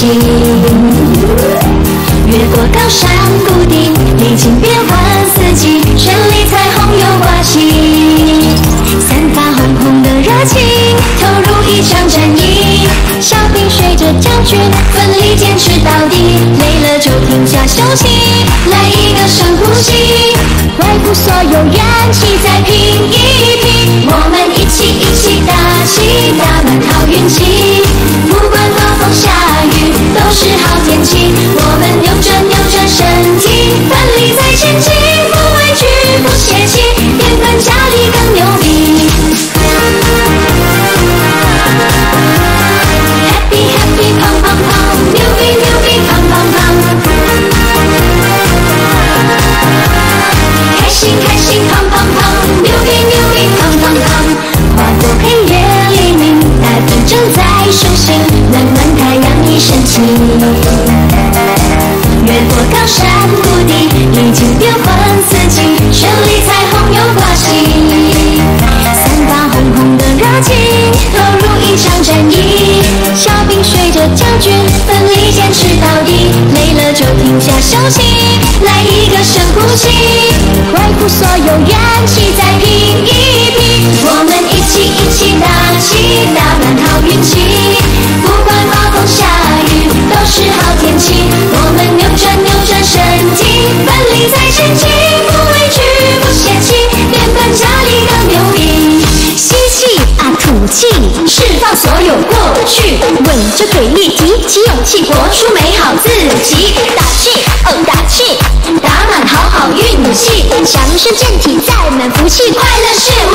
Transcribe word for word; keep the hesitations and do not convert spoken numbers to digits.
心。越过高山谷地，历经变幻四季，绚丽彩虹又挂起，散发红红的热情，投入一场战役。小兵随着将军，奋力坚持到底，累了就停下休息，来一个深呼吸，恢复所有元气，再拼一拼。我们一起一起打气，打满好运气，不管刮风下雨都是好天气。我们扭转扭转身体，奋力在前进，不畏惧不泄气，变本加厉更牛逼。Happy happy 胖胖胖，牛逼牛逼胖胖胖，开心开心胖胖胖，牛逼牛逼胖胖胖。划过黑夜黎明，太阳正在苏醒，暖暖太阳一升起。越过高山谷地，历经变幻四季，绚丽彩虹又挂起，散发红红的热情，投入一场战役。小兵随着将军，奋力坚持到底，累了就停下休息，来一个深呼吸，恢复所有元气，再拼一拼。我们一起一起打气，打满好运气，不管刮风下雨都是好天气。我们扭转扭转身体，奋力在前进，不畏惧不泄气，变本加厉更牛逼。吸气啊吐气，释放所有过去，稳着腿力，提起勇气，活出美好自己。打气哦打气，打满好好运气，强身健体，载满福气，快乐是